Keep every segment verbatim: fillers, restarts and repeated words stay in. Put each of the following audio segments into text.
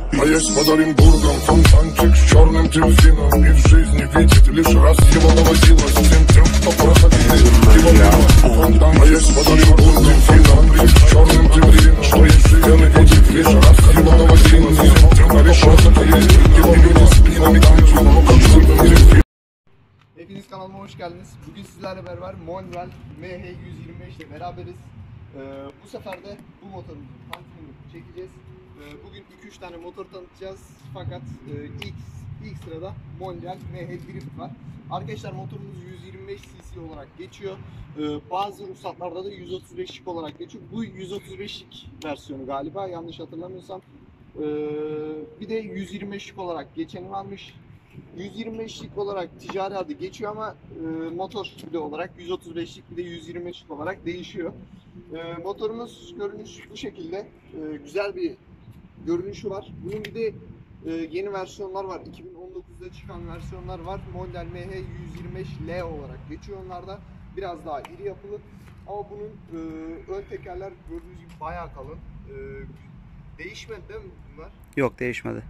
А есть под Оренбургом фонтанчик с черным дельфином. И в жизни видит лишь раз его доводилось всем тем, кто проходили его мимо. Фонтан, а есть под Оренбургом фонтанчик с черным дельфином. Что есть в жизни видит лишь раз его доводилось всем тем, кто проходили его мимо. Спинами танцуют, как будто дельфин. Hepiniz kanalıma hoş geldiniz. Bugün sizlerle beraber Mondial M H yüz yirmi beş ile beraberiz. Ee, bu sefer de bu motorumuzun tanıtımını çekeceğiz. Ee, bugün iki üç tane motor tanıtacağız. Fakat e, ilk ilk sırada Mondial M H Drift var. Arkadaşlar motorumuz yüz yirmi beş cc olarak geçiyor. Ee, bazı ruhsatlarda da yüz otuz beşlik olarak geçiyor. Bu yüz otuz beşlik versiyonu galiba, yanlış hatırlamıyorsam. Ee, bir de yüz yirmi beşlik olarak geçeni varmış. yüz yirmi beşlik olarak ticari adı geçiyor ama e, motor bir de olarak yüz otuz beşlik bir de yüz yirmi beşlik olarak değişiyor. E, motorumuz görünüş bu şekilde. E, güzel bir görünüşü var. Bunun bir de e, yeni versiyonlar var. iki bin on dokuzda çıkan versiyonlar var. Mondial M H yüz yirmi beş L olarak geçiyor onlarda. Biraz daha iri yapılı. Ama bunun e, ön tekerler gördüğünüz gibi bayağı kalın. E, değişmedi değil mi bunlar? Yok, değişmedi.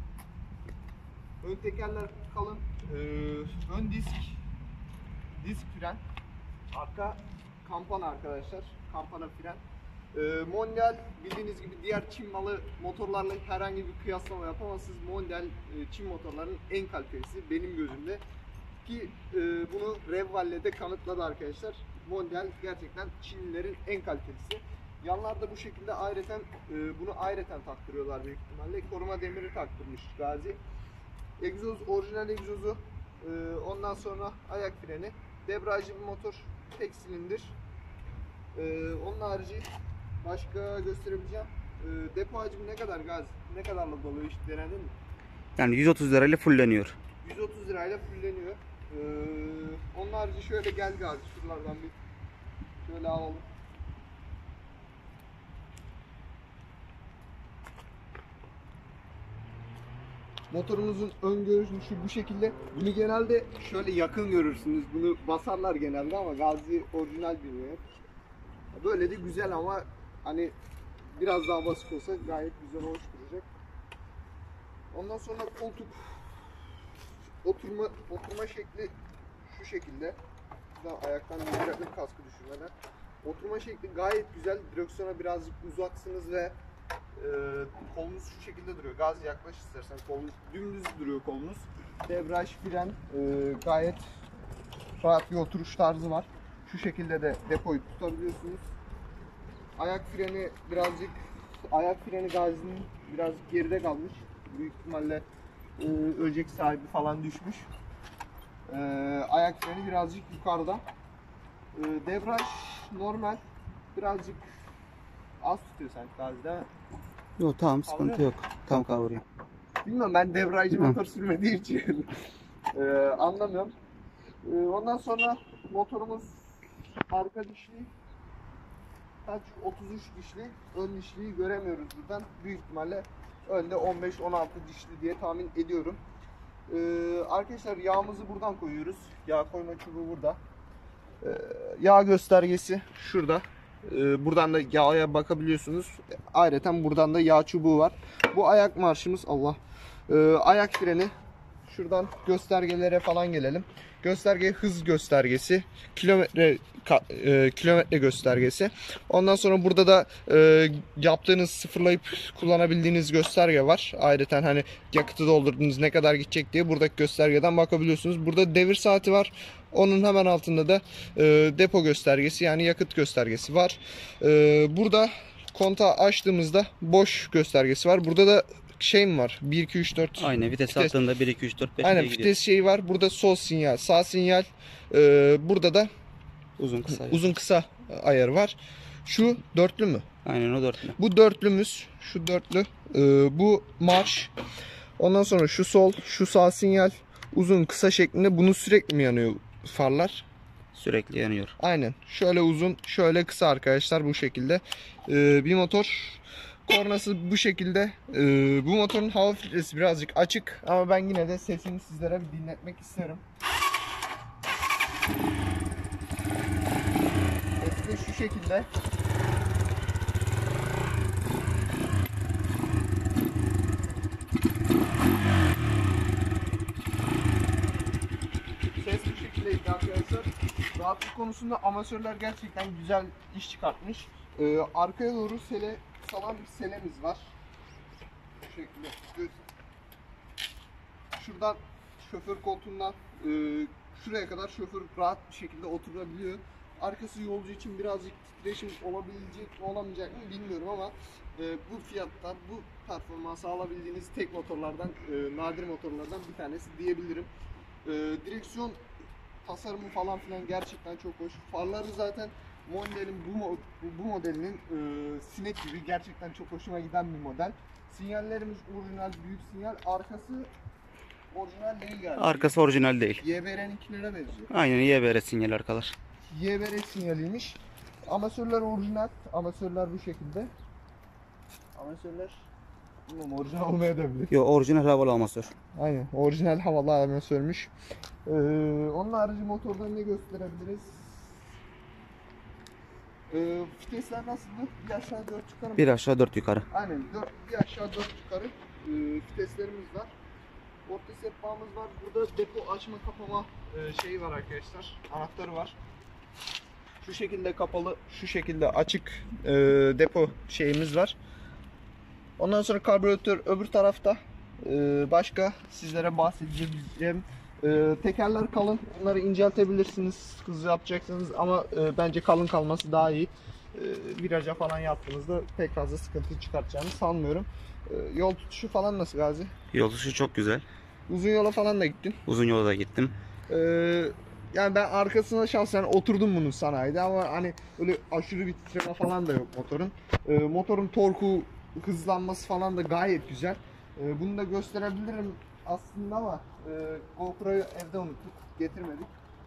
Ön tekerler kalın, ee, ön disk, disk fren, arka kampana arkadaşlar, kampana fren. Ee, Mondial bildiğiniz gibi diğer Çin malı motorlarla herhangi bir kıyaslama yapamazsınız. Mondial e, Çin motorlarının en kalitelisi benim gözümde. Ki e, bunu Revval'le de kanıtladı arkadaşlar. Mondial gerçekten Çinlilerin en kalitelisi. Yanlarda bu şekilde ayrıca e, bunu ayrıca taktırıyorlar büyük ihtimalle. Koruma demiri taktırmış Gazi. Egzoz, orijinal egzozu, ee, ondan sonra ayak freni, debriyajlı bir motor, tek silindir. Ee, onun harici başka gösterebileceğim. Ee, depo hacmi ne kadar Gazi? Ne kadarla doluyor, hiç denedin mi? Yani yüz otuz lirayla fulleniyor. yüz otuz lirayla fulleniyor. Ee, onun harici şöyle gel Gazi, şuralardan bir şöyle alalım. Motorumuzun ön görünüşü bu şekilde. Bunu genelde şöyle yakın görürsünüz. Bunu basarlar genelde ama Gazi orijinal bilmiyor. Böyle de güzel ama hani biraz daha basık olsa gayet güzel, hoş duracak. Ondan sonra koltuk oturma oturma şekli şu şekilde. Daha ayaktan indirelim kaskı düşürmeden. Oturma şekli gayet güzel. Direksiyona birazcık uzaksınız ve Ee, kolunuz şu şekilde duruyor. Gazi yaklaş istersen, kolunuz dümdüz duruyor kolunuz. Debriyaj, fren e, gayet rahat bir oturuş tarzı var. Şu şekilde de depoyu tutabiliyorsunuz. Ayak freni birazcık ayak freni Gazi'nin birazcık geride kalmış. Büyük ihtimalle e, önceki sahibi falan düşmüş. E, ayak freni birazcık yukarıda. E, debriyaj normal, birazcık az tutuyor sanki Gazi'de. Yok, tamam, sıkıntı Kavrıyor. yok. Tam kavuruyor. Bilmiyorum, ben debriyajcı motor sürmediğim için ee, anlamıyorum. Ee, ondan sonra motorumuz arka dişli, kaç otuz üç dişli, ön dişliyi göremiyoruz buradan. Büyük ihtimalle önde on beş on altı dişli diye tahmin ediyorum. Ee, arkadaşlar yağımızı buradan koyuyoruz. Yağ koyma çubuğu burada. Ee, yağ göstergesi şurada. Buradan da yağa bakabiliyorsunuz. Ayrıca buradan da yağ çubuğu var. Bu ayak marşımız, Allah. Ee, ayak freni. Şuradan göstergelere falan gelelim. Gösterge hız göstergesi, kilometre e, kilometre göstergesi. Ondan sonra burada da e, yaptığınız, sıfırlayıp kullanabildiğiniz gösterge var. Ayrıca hani yakıtı doldurdunuz, ne kadar gidecek diye buradaki göstergeden bakabiliyorsunuz. Burada devir saati var. Onun hemen altında da e, depo göstergesi, yani yakıt göstergesi var. E, burada kontağı açtığımızda boş göstergesi var. Burada da şey mi var? bir iki üç dört. Aynen, vites, vites attığında bir iki üç dört beş. Aynen, vites şeyi var. Burada sol sinyal, sağ sinyal. Ee, burada da uzun kısa. Uzun kısa ayarı var. Şu dörtlü mü? Aynen, o dörtlü. Bu dörtlümüz. Şu dörtlü. Ee, bu marş. Ondan sonra şu sol, şu sağ sinyal. Uzun kısa şeklinde. Bunu sürekli mi yanıyor farlar? Sürekli yanıyor. Aynen. Şöyle uzun, şöyle kısa arkadaşlar, bu şekilde. Ee, bir motor. Kornası bu şekilde. Ee, bu motorun hava filtresi birazcık açık ama ben yine de sesini sizlere bir dinletmek isterim. Sesi de şu şekilde. Rahatlık konusunda amatörler gerçekten güzel iş çıkartmış. Ee, arkaya doğru sele salan bir selemiz var. Bu şekilde. Şuradan şoför koltuğundan e, şuraya kadar şoför rahat bir şekilde oturabiliyor. Arkası yolcu için birazcık titreşim olabilecek mi olamayacak mı bilmiyorum ama e, bu fiyatta bu performansı alabildiğiniz tek motorlardan, e, nadir motorlardan bir tanesi diyebilirim. E, direksiyon tasarımı falan filan gerçekten çok hoş. Farları zaten Mondial'in bu, bu, bu modelinin e, sinek gibi gerçekten çok hoşuma giden bir model. Sinyallerimiz orijinal büyük sinyal. Arkası orijinal değil galiba. Arkası orijinal değil. Y B R'ninkilere benziyor. Aynen Y B R sinyali arkalar. Y B R sinyaliymiş. Amatörler orijinal. Amatörler bu şekilde. Amatörler bilmiyorum, orijinal olmayabilir. Yo, orijinal havalı amasör. Aynen. Orijinal havalı amatörmüş. Ee, onun harici motorda ne gösterebiliriz? Ee, vitesler nasıldı? Bir aşağı dört yukarı mı? Bir aşağı dört yukarı. Aynen. dört, bir aşağı dört yukarı e, viteslerimiz var. Orta sehpamız var. Burada depo açma kapama e, şeyi var arkadaşlar. Anahtarı var. Şu şekilde kapalı, şu şekilde açık e, depo şeyimiz var. Ondan sonra karbüratör öbür tarafta. E, başka sizlere bahsedeceğim. E, tekerler kalın. Bunları inceltebilirsiniz hızlı yapacaksınız ama e, bence kalın kalması daha iyi. E, viraja falan yaptığınızda pek fazla sıkıntı çıkartacağını sanmıyorum. E, yol tutuşu falan nasıl Gazi? Yol tutuşu çok güzel. Uzun yola falan da gittin. Uzun yola da gittim. Ee, yani ben arkasına şahsen oturdum bunun sanayide ama hani öyle aşırı bir titreme falan da yok motorun. Ee, motorun torku, hızlanması falan da gayet güzel. Ee, bunu da gösterebilirim aslında ama e, GoPro'yu evde unuttuk, getirmedik.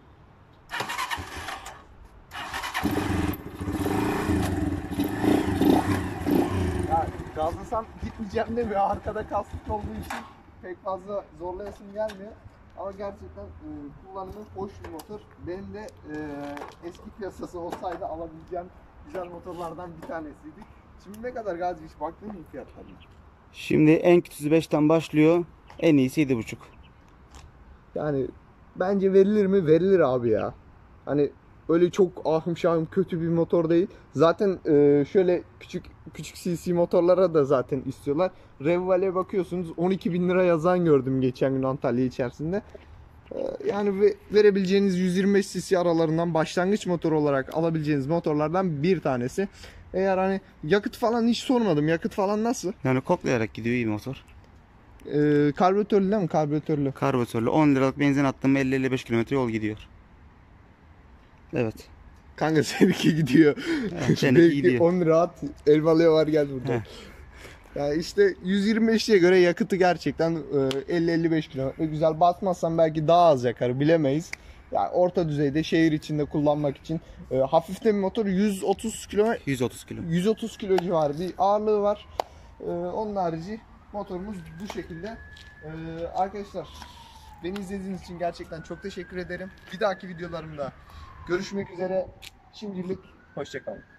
Ya gazlasam gitmeyeceğim demiyor, arkada kastık olduğu için pek fazla zorlayasım gelmiyor. Ama gerçekten e, kullanımı hoş bir motor. Benim de e, eski piyasası olsaydı alabileceğim güzel motorlardan bir tanesiydi. Şimdi ne kadar Gazi, hiç baktın mı fiyatlarına? Şimdi en kötüsü beşten başlıyor. En iyisi yedi buçuk. Yani bence verilir mi? Verilir abi ya. Hani öyle çok ahım şahım kötü bir motor değil. Zaten e, şöyle küçük küçük C C motorlara da zaten istiyorlar. Revval'e bakıyorsunuz on iki bin lira yazan gördüm geçen gün Antalya içerisinde. E, yani ve, verebileceğiniz yüz yirmi beş cc aralarından başlangıç motor olarak alabileceğiniz motorlardan bir tanesi. Eğer hani yakıt falan hiç sormadım. Yakıt falan nasıl? Yani koklayarak gidiyor, iyi motor. E, karbüratörlü değil mi? Karbüratörlü. Karbüratörlü on liralık benzin attım, elli elli beş kilometre yol gidiyor. Evet. Kanka seninki gidiyor. Evet, seninki gidiyor. on lira at, Elmalı'ya var gel burada. Yani işte yüz yirmi beşe göre yakıtı gerçekten elli elli beş kilometre güzel. Basmazsan belki daha az yakar, bilemeyiz. Yani orta düzeyde şehir içinde kullanmak için e, hafif de bir motor, yüz otuz kilometre yüz otuz kilo. yüz otuz kilo civarı bir ağırlığı var. E, onun harici motorumuz bu şekilde. E, arkadaşlar beni izlediğiniz için gerçekten çok teşekkür ederim. Bir dahaki videolarımda görüşmek üzere. Şimdilik hoşça kalın.